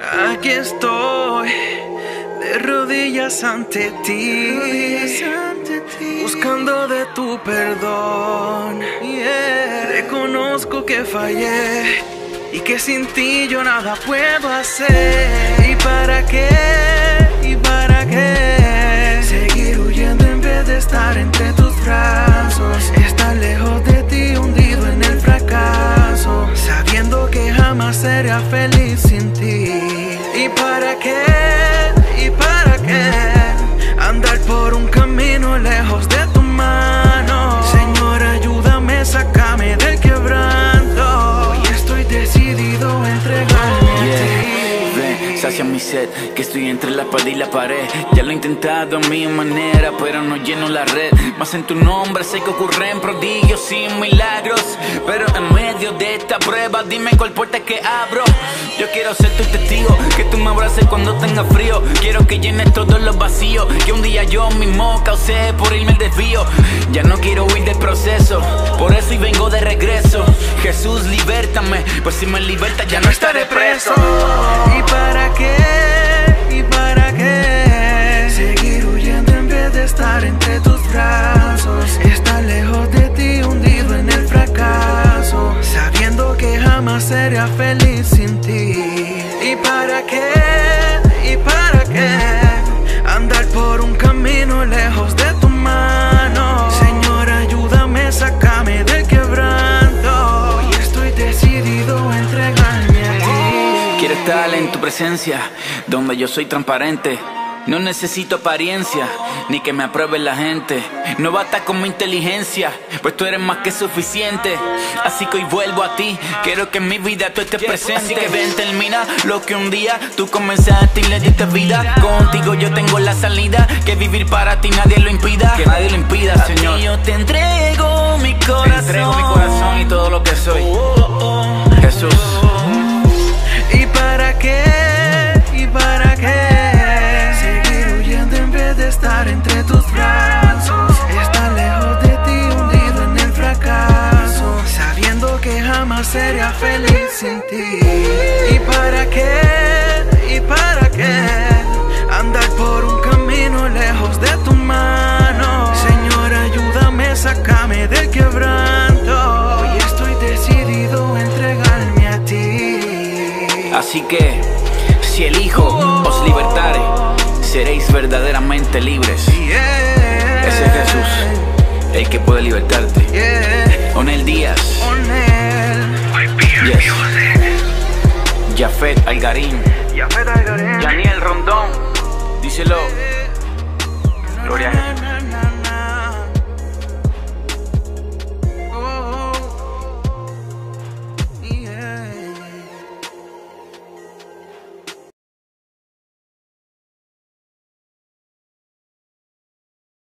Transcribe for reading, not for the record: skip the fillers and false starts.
Aquí estoy, de rodillas ante ti, buscando de tu perdón. Reconozco que fallé y que sin ti yo nada puedo hacer. ¿Y para qué? ¿Y para qué? Seguir huyendo en vez de estar entre tus brazos. Estar lejos de ti, hundido en el fracaso, sabiendo que jamás seré feliz sin ti. ¿Y para qué? ¿Y para qué? Andar por un camino lejos de tu mano. Señor, ayúdame, sácame del quebranto. Y estoy decidido a entregarme a ti. Ven, sacia mi sed, que estoy entre la espada y la pared. Ya lo he intentado a mi manera, pero no lleno la red. Mas en tu nombre sé que ocurren prodigios y milagros. Pero en medio de esta prueba, dime cuál puerta que abro. Yo quiero ser tu testigo, que tú me abraces cuando tenga frío. Quiero que llenes todos los vacíos que un día yo mismo causé por irme el desvío. Ya no quiero huir del proceso, por eso hoy vengo de regreso. Jesús, libértame, pues si me libertas ya no estaré preso. ¿Y para qué? ¿Y para qué? Seguir huyendo en vez de estar entre tus brazos. Estar lejos de ti, hundido en el fracaso, sabiendo que jamás seré feliz sin ti. ¿Y para qué? ¿Y para qué? Andar por un camino lejos de tu mano. Señor, ayúdame, sácame del quebranto. Y estoy decidido a entregarme a ti. Quiero estar en tu presencia, donde yo soy transparente. No necesito apariencia, ni que me apruebe la gente. No basta con mi inteligencia, pues tú eres más que suficiente. Así que hoy vuelvo a ti, quiero que en mi vida tú estés presente. Así que ven, termina lo que un día tú comenzaste y le diste vida. Contigo yo tengo la salida, que vivir para ti nadie lo impida. Que nadie lo impida, Señor. Yo te entrego mi corazón. Te entrego mi corazón y todo lo que soy. Jesús. ¿Y para qué? ¿Y para qué? Estar entre tus brazos, estar lejos de ti, hundido en el fracaso, sabiendo que jamás seré feliz sin ti. ¿Y para qué? ¿Y para qué? Andar por un camino lejos de tu mano. Señor, ayúdame, sácame del quebranto. Hoy estoy decidido a entregarme a ti. Así que, si el Hijo os libertare, seréis verdaderamente libres. Ese es Jesús, el que puede libertarte. Onel Díaz, yes. Jafet Algarín, Daniel Rondón.